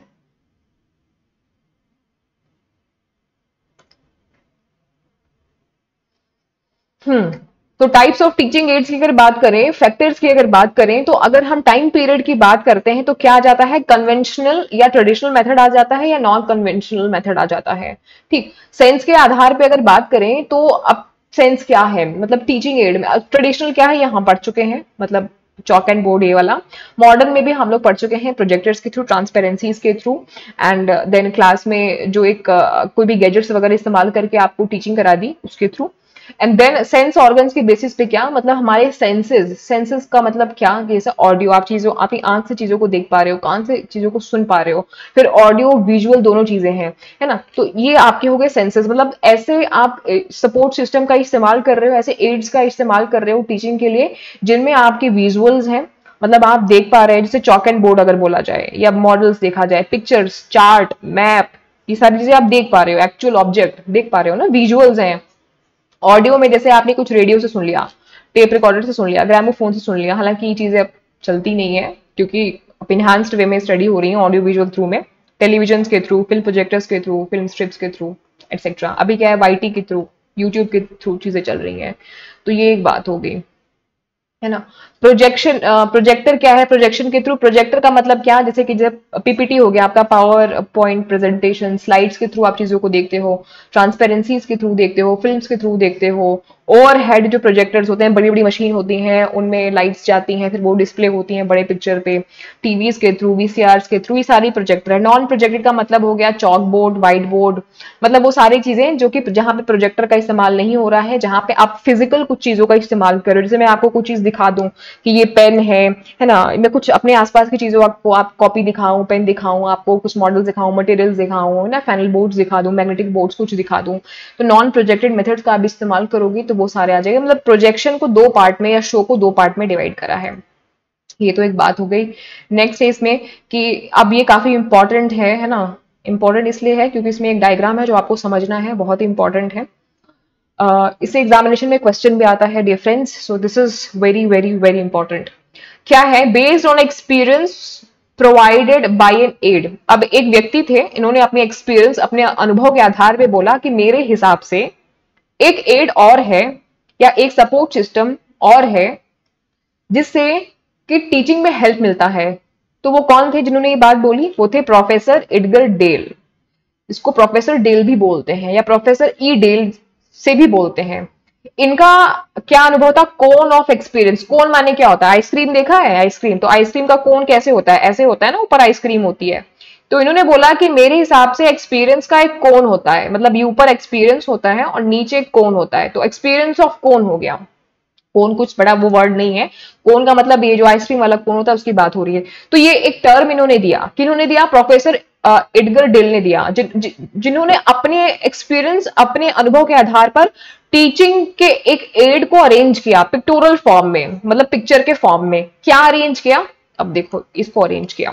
हम्म तो टाइप्स ऑफ टीचिंग एड्स की अगर बात करें, फैक्टर्स की अगर बात करें, तो अगर हम टाइम पीरियड की बात करते हैं तो क्या आ जाता है, कन्वेंशनल या ट्रेडिशनल मेथड आ जाता है या नॉन कन्वेंशनल मेथड आ जाता है। ठीक, सेंस के आधार पे अगर बात करें तो अब सेंस क्या है, मतलब टीचिंग एड में ट्रेडिशनल क्या है यहाँ पढ़ चुके हैं, मतलब चॉक एंड बोर्ड ये वाला। मॉडर्न में भी हम लोग पढ़ चुके हैं प्रोजेक्टर्स के थ्रू, ट्रांसपेरेंसीज के थ्रू, एंड देन क्लास में जो एक uh, कोई भी गैजेट्स वगैरह इस्तेमाल करके आपको टीचिंग करा दी उसके थ्रू। एंड देन सेंस ऑर्गन्स के बेसिस पे क्या, मतलब हमारे सेंसेस, सेंसेस का मतलब क्या, जैसे ऑडियो, आप चीजों अपनी आंख से चीजों को देख पा रहे हो, कान से चीजों को सुन पा रहे हो, फिर ऑडियो विजुअल दोनों चीजें हैं, है ना। तो ये आपके हो गए सेंसेस, मतलब ऐसे आप सपोर्ट सिस्टम का इस्तेमाल कर रहे हो, ऐसे एड्स का इस्तेमाल कर रहे हो टीचिंग के लिए जिनमें आपके विजुअल्स हैं, मतलब आप देख पा रहे हैं, जैसे चॉक एंड बोर्ड अगर बोला जाए या मॉडल्स देखा जाए, पिक्चर्स, चार्ट, मैप, ये सारी चीजें आप देख पा रहे हो, एक्चुअल ऑब्जेक्ट देख पा रहे हो ना, विजुअल्स हैं। ऑडियो में जैसे आपने कुछ रेडियो से सुन लिया, टेप रिकॉर्डर से सुन लिया, ग्रामोफोन से सुन लिया, हालांकि ये चीजें अब चलती नहीं है क्योंकि अब इनहांस्ड वे में स्टडी हो रही है ऑडियो विजुअल थ्रू में, टेलीविजन के थ्रू, फिल्म प्रोजेक्टर्स के थ्रू, फिल्म स्ट्रिप्स के थ्रू एक्सेट्रा। अभी क्या है, वाईटी के थ्रू, यूट्यूब के थ्रू चीजें चल रही हैं। तो ये एक बात हो गई, है ना। प्रोजेक्शन, प्रोजेक्टर क्या है, प्रोजेक्शन के थ्रू, प्रोजेक्टर का मतलब क्या, जैसे कि जब पीपीटी हो गया आपका, पावर पॉइंट प्रेजेंटेशन, स्लाइड्स के थ्रू आप चीजों को देखते हो, ट्रांसपेरेंसीज के थ्रू देखते हो, फिल्म्स के थ्रू देखते हो। ओवर हेड जो प्रोजेक्टर्स होते हैं, बड़ी बड़ी मशीन होती हैं, उनमें लाइट्स जाती हैं, फिर वो डिस्प्ले होती हैं बड़े पिक्चर पे, टीवीज के थ्रू, वीसीआर के थ्रू, ये सारी प्रोजेक्टर है। नॉन प्रोजेक्टेड का मतलब हो गया चॉक बोर्ड, व्हाइट बोर्ड, मतलब वो सारी चीजें जो कि जहां पे प्रोजेक्टर का इस्तेमाल नहीं हो रहा है, जहां पे आप फिजिकल कुछ चीजों का इस्तेमाल करो। जैसे मैं आपको कुछ चीज दिखा दूं कि ये पेन है है ना, मैं कुछ अपने आसपास की चीजों आपको आप कॉपी दिखाऊं, पेन दिखाऊं, आपको कुछ मॉडल दिखाऊं, मटेरियल्स दिखाऊं, है ना, फैनल बोर्ड्स दिखा दूं, मैग्नेटिक बोर्ड्स कुछ दिखा दूं, तो नॉन प्रोजेक्टेड मेथड्स का आप इस्तेमाल करोगी तो वो सारे आ जाएगा। मतलब प्रोजेक्शन को दो पार्ट में या शो को दो पार्ट में डिवाइड करा है। ये तो एक बात हो गई। नेक्स्ट है इसमें कि अब ये काफी इंपॉर्टेंट है है ना, इंपॉर्टेंट इसलिए है क्योंकि इसमें एक डायग्राम है जो आपको समझना है, बहुत ही इंपॉर्टेंट है। uh, इससे एग्जामिनेशन में क्वेश्चन भी आता है, dear friends, so this is very very very important. क्या है, based on experience provided by an aid. अब एक व्यक्ति थे, इन्होंने अपने एक्सपीरियंस, अपने अनुभव के आधार पे बोला कि मेरे हिसाब से एक एड और है या एक सपोर्ट सिस्टम और है जिससे कि टीचिंग में हेल्प मिलता है। तो वो कौन थे जिन्होंने ये बात बोली, वो थे प्रोफेसर एडगर डेल। इसको प्रोफेसर डेल भी बोलते हैं या प्रोफेसर ई डेल से भी बोलते हैं। इनका क्या अनुभव था, कोन ऑफ एक्सपीरियंस। कोन माने क्या होता है, आइसक्रीम देखा है, आइसक्रीम, तो आइसक्रीम का कोन कैसे होता है, ऐसे होता है ना, ऊपर आइसक्रीम होती है। तो इन्होंने बोला कि मेरे हिसाब से एक्सपीरियंस का एक कोन होता है, मतलब ये ऊपर एक्सपीरियंस होता है और नीचे एक कोन होता है, तो एक्सपीरियंस ऑफ कोन हो गया। कोन कुछ बड़ा वो वर्ड नहीं है, कोन का मतलब ये जो आइसक्रीम वाला कोन होता है उसकी बात हो रही है। तो ये एक टर्म इन्होंने दिया, किन्होंने दिया, प्रोफेसर एडगर डेल ने दिया, जि, जि, जिन्होंने अपने एक्सपीरियंस, अपने अनुभव के आधार पर टीचिंग के एक एड को अरेंज किया पिक्टोरल फॉर्म में, मतलब पिक्चर के फॉर्म में। क्या अरेंज किया, अब देखो इसको अरेंज किया,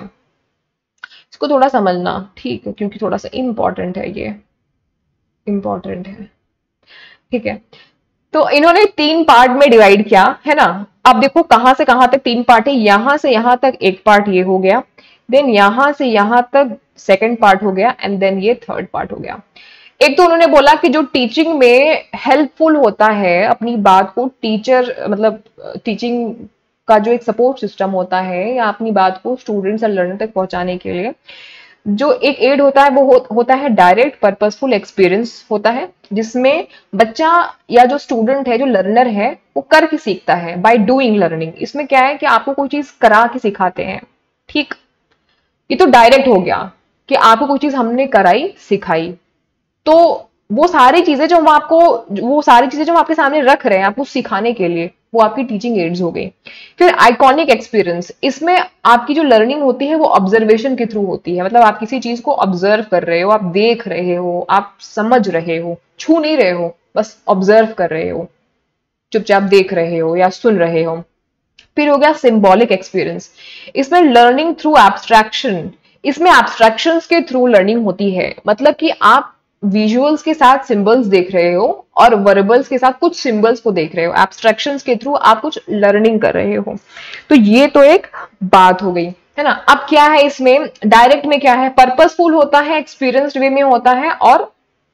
इसको थोड़ा समझना, ठीक है, क्योंकि थोड़ा सा इंपॉर्टेंट है, ये इंपॉर्टेंट है, ठीक है। तो इन्होंने तीन पार्ट में डिवाइड किया है ना। अब देखो कहां से कहां तक तीन पार्ट है, यहां से यहां तक एक पार्ट ये हो गया, देन यहां से यहां तक सेकंड पार्ट हो गया, एंड देन ये थर्ड पार्ट हो गया। एक तो उन्होंने बोला कि जो टीचिंग में हेल्पफुल होता है अपनी बात को टीचर मतलब टीचिंग का जो एक सपोर्ट सिस्टम होता है या अपनी बात को स्टूडेंट्स और लर्नर तक पहुंचाने के लिए जो एक एड होता है वो हो, होता है डायरेक्ट पर्पसफुल एक्सपीरियंस होता है, जिसमें बच्चा या जो स्टूडेंट है जो लर्नर है वो करके सीखता है, बाय डूइंग लर्निंग। इसमें क्या है कि आपको कोई चीज करा के सिखाते हैं, ठीक। ये तो डायरेक्ट हो गया कि आपको कोई चीज हमने कराई सिखाई। तो वो सारी चीजें जो हम आपको वो सारी चीजें जो हम आपके सामने रख रहे हैं आपको सिखाने के लिए, वो आपकी टीचिंग एड्स हो गई। फिर आइकॉनिक एक्सपीरियंस, इसमें आपकी जो लर्निंग होती है वो ऑब्जर्वेशन के थ्रू होती है, मतलब आप किसी चीज को ऑब्जर्व कर रहे हो, आप देख रहे हो, आप समझ रहे हो, छू नहीं रहे हो, बस ऑब्जर्व कर रहे हो, चुपचाप देख रहे हो या सुन रहे हो। फिर हो गया सिंबॉलिक एक्सपीरियंस, इसमें लर्निंग थ्रू एब्स्ट्रैक्शन, इसमें एब्स्ट्रैक्शंस के थ्रू लर्निंग होती है, मतलब कि आप विजुअल्स के साथ सिंबल्स देख रहे हो और वर्बल्स के साथ कुछ सिंबल्स को देख रहे हो, एब्स्ट्रैक्शंस के थ्रू आप कुछ लर्निंग कर रहे हो। तो ये तो एक बात हो गई, है ना। अब क्या है इसमें डायरेक्ट में क्या है, पर्पसफुल होता है, एक्सपीरियंस्ड वे में होता है, और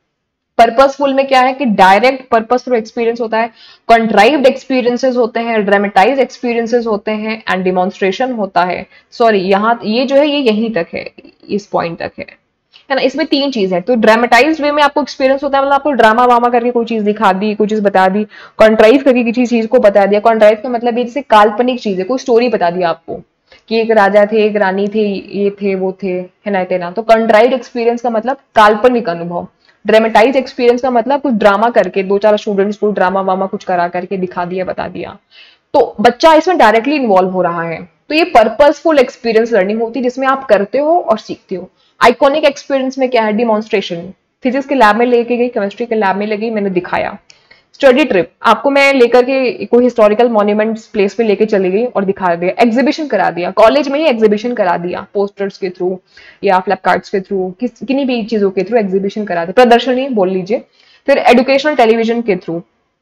पर्पसफुल में क्या है कि डायरेक्ट पर्पसफुल एक्सपीरियंस होता है, कंट्राइव्ड एक्सपीरियंसेस होते हैं, ड्रामेटाइज एक्सपीरियंसेस होते हैं, एंड डिमॉन्स्ट्रेशन होता है। सॉरी यहाँ ये जो है ये यहीं तक है, इस पॉइंट तक है है ना। इसमें तीन चीज है। तो ड्रामेटाइज वे में आपको एक्सपीरियंस होता है, मतलब आपको ड्रामा वामा करके कोई चीज दिखा दी, कोई चीज बता दी, कंट्राइव करके किसी चीज को बता दिया। कंट्राइव का मतलब ये जैसे काल्पनिक चीज है, कोई स्टोरी बता दी आपको कि एक राजा थे, एक रानी थे, ये थे वो थे, है ना तेना। तो कंट्राइव एक्सपीरियंस का मतलब काल्पनिक अनुभव। ड्रामेटाइज एक्सपीरियंस का मतलब कुछ ड्रामा करके दो चार स्टूडेंट्स को ड्रामा वामा कुछ करा करके दिखा दिया, बता दिया। तो बच्चा इसमें डायरेक्टली इन्वॉल्व हो रहा है। तो ये पर्पसफुल एक्सपीरियंस लर्निंग होती है जिसमें आप करते हो और सीखते हो। आइकॉनिक एक्सपीरियंस में क्या है, डिमॉन्स्ट्रेशन, फिजिक्स के लैब में लेके गई, केमिस्ट्री के लैब में ले गई, मैंने दिखाया। स्टडी ट्रिप, आपको मैं लेकर के कोई हिस्टोरिकल मॉन्यूमेंट्स प्लेस पे लेके चली गई और दिखा दिया। एग्जीबिशन करा दिया, कॉलेज में ही एग्जीबिशन करा दिया, पोस्टर्स के थ्रू या फ्लैप कार्ड्स के थ्रू, किस किन्हीं भी चीजों के थ्रू एग्जीबिशन करा दिया, प्रदर्शनी बोल लीजिए। फिर एजुकेशनल टेलीविजन के थ्रू,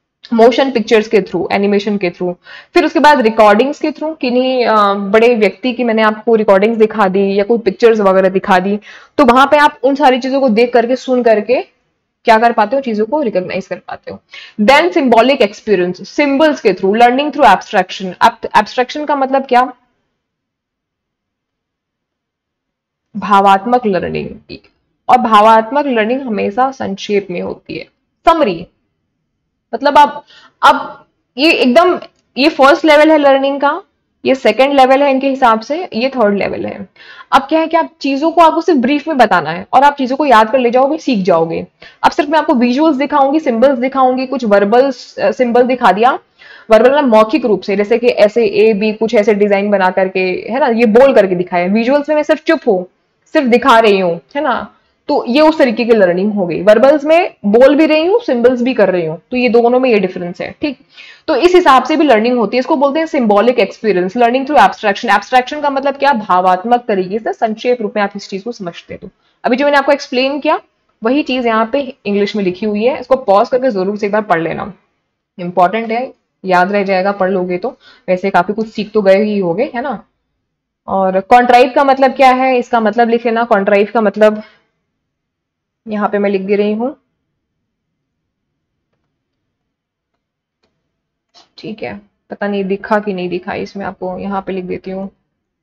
मोशन पिक्चर्स के थ्रू, एनिमेशन के थ्रू। फिर उसके बाद रिकॉर्डिंग्स के थ्रू, किन्हीं बड़े व्यक्ति की मैंने आपको रिकॉर्डिंग्स दिखा दी या कोई पिक्चर्स वगैरह दिखा दी, तो वहां पे आप उन सारी चीजों को देख करके सुन करके क्या कर पाते हो, चीजों को रिकॉग्नाइज कर पाते हो। देन सिंबॉलिक एक्सपीरियंस, सिंबल्स के through, learning through abstraction. Abstraction का मतलब क्या, भावात्मक लर्निंग। और भावात्मक लर्निंग हमेशा संक्षेप में होती है, समरी। मतलब आप अब ये एकदम ये फर्स्ट लेवल है लर्निंग का, ये सेकंड लेवल है इनके हिसाब से, ये थर्ड लेवल है। अब क्या है कि आप चीजों को आपको सिर्फ ब्रीफ में बताना है और आप चीजों को याद कर ले जाओगे, सीख जाओगे। अब सिर्फ मैं आपको विजुअल्स दिखाऊंगी, सिंबल्स दिखाऊंगी, कुछ वर्बल सिंबल दिखा दिया, वर्बल ना मौखिक रूप से, जैसे कि ऐसे ए बी कुछ ऐसे डिजाइन बना करके, है ना, ये बोल करके दिखाया। विजुअल्स में मैं सिर्फ चुप हूं, सिर्फ दिखा रही हूँ, है ना। तो ये उस तरीके की लर्निंग हो गई। वर्बल्स में बोल भी रही हूँ, सिंबल्स भी कर रही हूँ, तो ये दोनों में ये डिफरेंस है, ठीक। तो इस हिसाब से भी लर्निंग होती है, इसको बोलते हैं symbolic experience, learning through abstraction. Abstraction का मतलब क्या, भावात्मक तरीके से संक्षेप रूप में आप इस चीज को समझते हो। अभी जो मैंने आपको एक्सप्लेन किया वही चीज यहाँ पे इंग्लिश में लिखी हुई है, इसको पॉज करके जरूर से एक बार पढ़ लेना, इंपॉर्टेंट है, याद रह जाएगा पढ़ लोगे तो। वैसे काफी कुछ सीख तो गए ही होगे, है ना। और कॉन्ट्राइव का मतलब क्या है, इसका मतलब लिख लेना। कॉन्ट्राइव का मतलब यहाँ पे मैं लिख दे रही हूं, ठीक है। पता नहीं दिखा कि नहीं दिखा, इसमें आपको यहाँ पे लिख देती हूँ।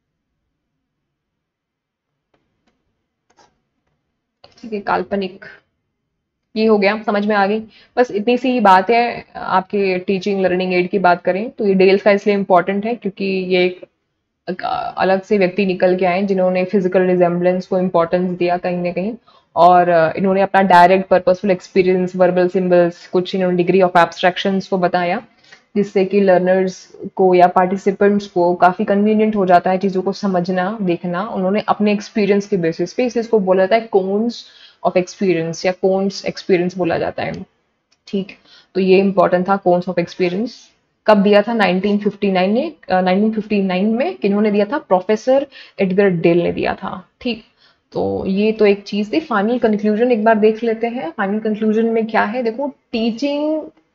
ठीक है, काल्पनिक, ये हो गया, समझ में आ गई। बस इतनी सी ही बात है। आपके टीचिंग लर्निंग एड की बात करें तो ये डेल्स का इसलिए इंपॉर्टेंट है क्योंकि ये एक अलग से व्यक्ति निकल के आए जिन्होंने फिजिकल रिजेम्बलेंस को इंपॉर्टेंस दिया कहीं ना कहीं, और इन्होंने अपना direct purposeful experience, verbal symbols, कुछ इन्होंने डिग्री ऑफ एब्स्ट्रैक्शंस को बताया, जिससे कि लर्नर्स को या पार्टिसिपेंट्स को काफी कन्वीनियंट हो जाता है चीजों को समझना, देखना। उन्होंने अपने एक्सपीरियंस के बेसिस पे, इसलिए इसको बोला जाता है कोन्स ऑफ एक्सपीरियंस या कोन्स एक्सपीरियंस बोला जाता है, ठीक। तो ये इंपॉर्टेंट था, कोन्स ऑफ एक्सपीरियंस। कब दिया था, नाइनटीन फिफ्टी नाइन ने, नाइनटीन फिफ्टी नाइन में किन्होंने दिया था, प्रोफेसर एडगर डेल ने दिया था, ठीक। तो ये तो एक चीज थी। फाइनल कंक्लूजन एक बार देख लेते हैं। फाइनल कंक्लूजन में क्या है, देखो, टीचिंग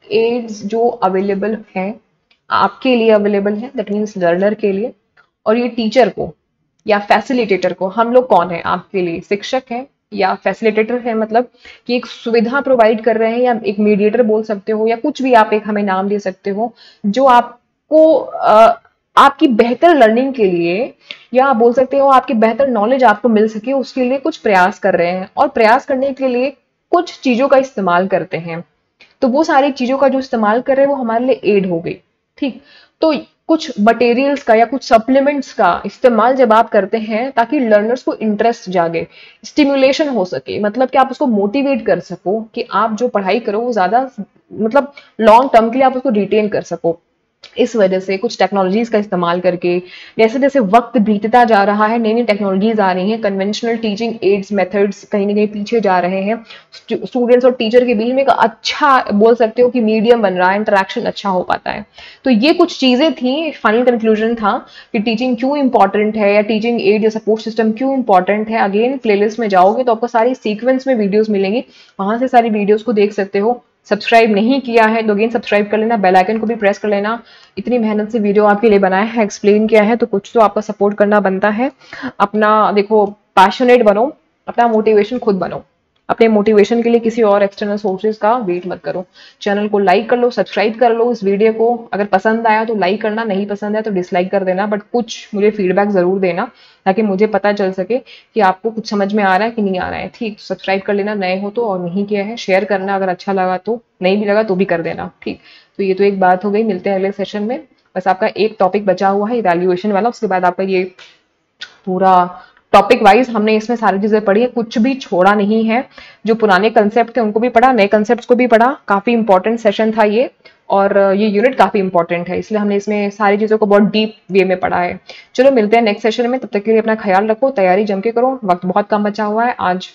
एड्स जो अवेलेबल हैं आपके लिए अवेलेबल है, दैट मीन्स लर्नर के लिए, और ये टीचर को या फैसिलिटेटर को, हम लोग कौन है आपके लिए, शिक्षक हैं या फैसिलिटेटर है, मतलब कि एक सुविधा प्रोवाइड कर रहे हैं, या एक मीडिएटर बोल सकते हो, या कुछ भी आप एक हमें नाम दे सकते हो, जो आपको आ, आपकी बेहतर लर्निंग के लिए, या आप बोल सकते हो आपकी बेहतर नॉलेज आपको मिल सके उसके लिए कुछ प्रयास कर रहे हैं, और प्रयास करने के लिए कुछ चीजों का इस्तेमाल करते हैं। तो वो सारी चीजों का जो इस्तेमाल कर रहे हैं वो हमारे लिए एड हो गई। ठीक, तो कुछ मटेरियल्स का या कुछ सप्लीमेंट्स का इस्तेमाल जब आप करते हैं ताकि लर्नर्स को इंटरेस्ट जागे, स्टिमुलेशन हो सके, मतलब कि आप उसको मोटिवेट कर सको कि आप जो पढ़ाई करो वो ज्यादा मतलब लॉन्ग टर्म के लिए आप उसको रिटेन कर सको, इस वजह से कुछ टेक्नोलॉजीज का इस्तेमाल करके, जैसे जैसे वक्त बीतता जा रहा है नई नई टेक्नोलॉजीज आ रही हैं, कन्वेंशनल टीचिंग एड्स मेथड्स कहीं ना कहीं पीछे जा रहे हैं, स्टूडेंट्स और टीचर के बीच में एक अच्छा बोल सकते हो कि मीडियम बन रहा है, इंटरेक्शन अच्छा हो पाता है। तो ये कुछ चीजें थी, फाइनल कंक्लूजन था कि टीचिंग क्यों इंपॉर्टेंट है या टीचिंग एड या सपोर्ट सिस्टम क्यों इंपॉर्टेंट है। अगेन प्लेलिस्ट में जाओगे तो आपको सारी सीक्वेंस में वीडियोस मिलेंगी, वहां से सारी वीडियोस को देख सकते हो। सब्सक्राइब नहीं किया है तो अगेन सब्सक्राइब कर लेना, बेल आइकन को भी प्रेस कर लेना। इतनी मेहनत से वीडियो आपके लिए बनाया है, एक्सप्लेन किया है, तो कुछ तो आपका सपोर्ट करना बनता है। अपना देखो पैशनेट बनो, अपना मोटिवेशन खुद बनो, अपने मोटिवेशन के लिए किसी और एक्सटर्नल सोर्सेज का वेट मत करो। चैनल को लाइक कर लो, सब्सक्राइब कर लो इस वीडियो को, अगर पसंद आया तो लाइक करना, नहीं पसंद आया तो डिसलाइक कर देना, बट कुछ मुझे फीडबैक जरूर देना ताकि मुझे पता चल सके कि आपको कुछ समझ में आ रहा है कि नहीं आ रहा है। ठीक, सब्सक्राइब कर लेना नए हो तो, और नहीं किया है शेयर करना अगर अच्छा लगा तो, नहीं भी लगा तो भी कर देना। ठीक, तो ये तो एक बात हो गई, मिलते हैं अगले सेशन में। बस आपका एक टॉपिक बचा हुआ है इवैल्यूएशन वाला, उसके बाद आपका ये पूरा टॉपिक वाइज हमने इसमें सारी चीजें पढ़ी है, कुछ भी छोड़ा नहीं है। जो पुराने कंसेप्ट थे उनको भी पढ़ा, नए कंसेप्ट को भी पढ़ा, काफी इंपॉर्टेंट सेशन था ये, और ये यूनिट काफी इंपॉर्टेंट है, इसलिए हमने इसमें सारी चीजों को बहुत डीप वे में पढ़ा है। चलो मिलते हैं नेक्स्ट सेशन में, तब तक के लिए अपना ख्याल रखो, तैयारी जम के करो, वक्त बहुत कम बचा हुआ है। आज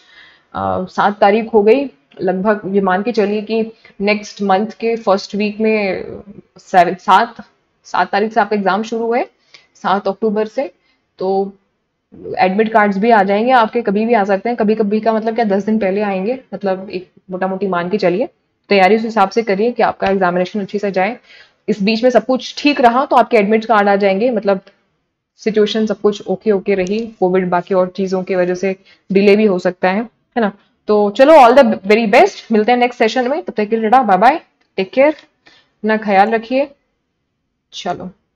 सात तारीख हो गई लगभग, ये मान के चलिए कि नेक्स्ट मंथ के फर्स्ट वीक में सात सात तारीख से आपका एग्जाम शुरू है, सात अक्टूबर से। तो एडमिट कार्ड्स भी आ जाएंगे आपके, कभी भी आ सकते हैं, कभी कभी का मतलब क्या दस दिन पहले आएंगे, मतलब एक मोटा मोटी मान के चलिए। तैयारी उस हिसाब से करिए कि आपका एग्जामिनेशन अच्छी से जाए। इस बीच में सब कुछ ठीक रहा तो आपके एडमिट कार्ड आ जाएंगे, मतलब सिचुएशन सब कुछ ओके ओके रही, कोविड बाकी और चीजों की वजह से डिले भी हो सकता है है ना। तो चलो ऑल द वेरी बेस्ट, मिलते हैं नेक्स्ट सेशन में, तब तक के लिए बाय बाय, टेक केयर, अपना ख्याल रखिए, चलो।